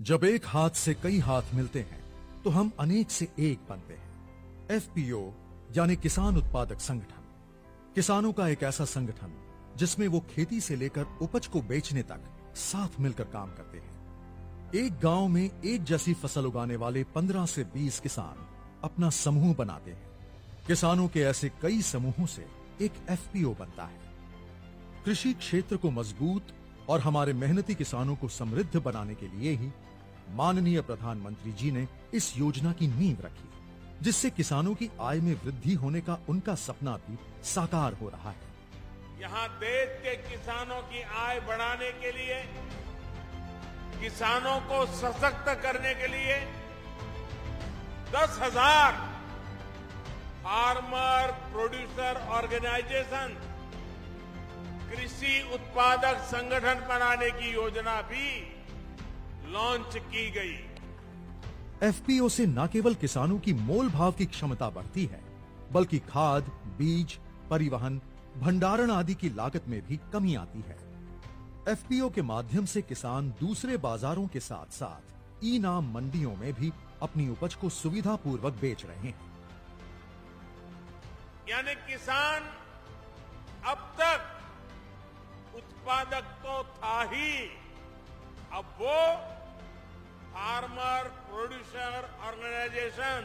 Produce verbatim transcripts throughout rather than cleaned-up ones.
जब एक हाथ से कई हाथ मिलते हैं तो हम अनेक से एक बनते हैं। एफपीओ यानी किसान उत्पादक संगठन, किसानों का एक ऐसा संगठन जिसमें वो खेती से लेकर उपज को बेचने तक साथ मिलकर काम करते हैं। एक गांव में एक जैसी फसल उगाने वाले पंद्रह से बीस किसान अपना समूह बनाते हैं। किसानों के ऐसे कई समूहों से एक एफपीओ बनता है। कृषि क्षेत्र को मजबूत और हमारे मेहनती किसानों को समृद्ध बनाने के लिए ही माननीय प्रधानमंत्री जी ने इस योजना की नींव रखी, जिससे किसानों की आय में वृद्धि होने का उनका सपना भी साकार हो रहा है। यहाँ देश के किसानों की आय बढ़ाने के लिए, किसानों को सशक्त करने के लिए दस हजार फार्मर प्रोड्यूसर ऑर्गेनाइजेशन, कृषि उत्पादक संगठन बनाने की योजना भी लॉन्च की गई। एफपीओ से न केवल किसानों की मोल भाव की क्षमता बढ़ती है, बल्कि खाद, बीज, परिवहन, भंडारण आदि की लागत में भी कमी आती है। एफपीओ के माध्यम से किसान दूसरे बाजारों के साथ साथ ई नाम मंडियों में भी अपनी उपज को सुविधापूर्वक बेच रहे हैं। यानी किसान अब तक उत्पादक तो था ही, अब वो फार्मर प्रोड्यूसर ऑर्गेनाइजेशन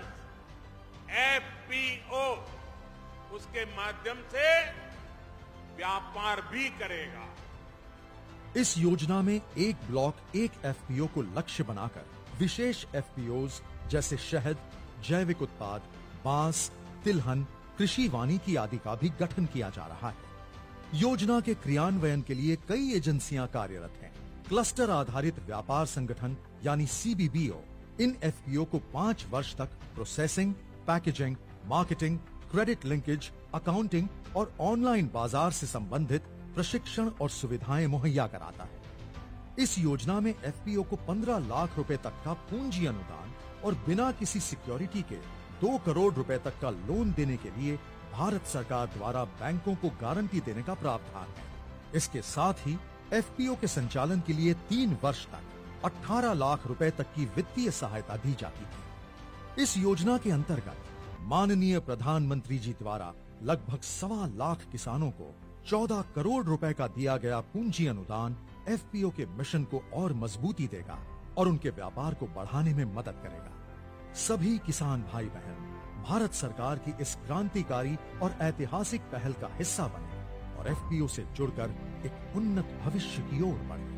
एफपीओ उसके माध्यम से व्यापार भी करेगा। इस योजना में एक ब्लॉक एक एफपीओ को लक्ष्य बनाकर विशेष एफपीओज जैसे शहद, जैविक उत्पाद, बांस, तिलहन, कृषि वानिकी आदि का भी गठन किया जा रहा है। योजना के क्रियान्वयन के लिए कई एजेंसियां कार्यरत हैं। क्लस्टर आधारित व्यापार संगठन यानी सीबीबीओ इन एफपीओ को पांच वर्ष तक processing, packaging, marketing, credit linkage, accounting और ऑनलाइन बाजार से संबंधित प्रशिक्षण और सुविधाएं मुहैया कराता है। इस योजना में एफपीओ को पंद्रह लाख रुपए तक का पूंजी अनुदान और बिना किसी सिक्योरिटी के दो करोड़ रुपए तक का लोन देने के लिए भारत सरकार द्वारा बैंकों को गारंटी देने का प्रावधान है। इसके साथ ही एफपीओ के संचालन के लिए तीन वर्ष तक अठारह लाख रुपए तक की वित्तीय सहायता दी जाती है। इस योजना के अंतर्गत माननीय प्रधानमंत्री जी द्वारा लगभग सवा लाख किसानों को चौदह करोड़ रुपए का दिया गया पूंजी अनुदान एफपीओ के मिशन को और मजबूती देगा और उनके व्यापार को बढ़ाने में मदद करेगा। सभी किसान भाई बहन भारत सरकार की इस क्रांतिकारी और ऐतिहासिक पहल का हिस्सा बने और एफपीओ से जुड़कर एक उन्नत भविष्य की ओर बढ़े।